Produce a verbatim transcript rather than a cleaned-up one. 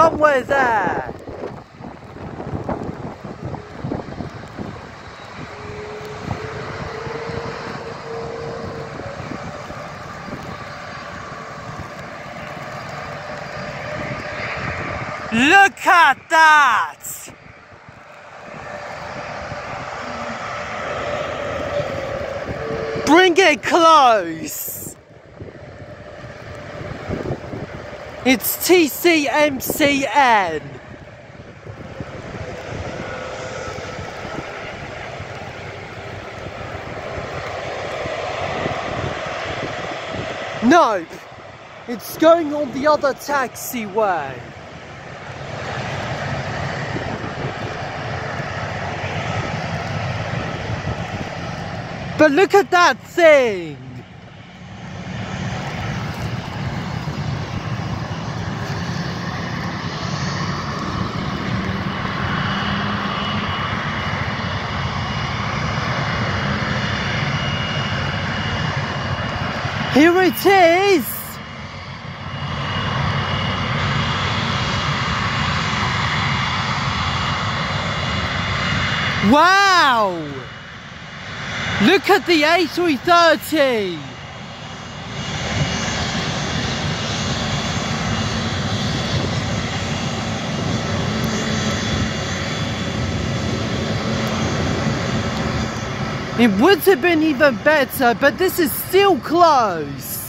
somewhere there. Look at that! Bring it close! It's T C M C N! Nope! It's going on the other taxiway! But look at that thing! Here it is! Wow! Look at the A three thirty! It would have been even better, but this is still close.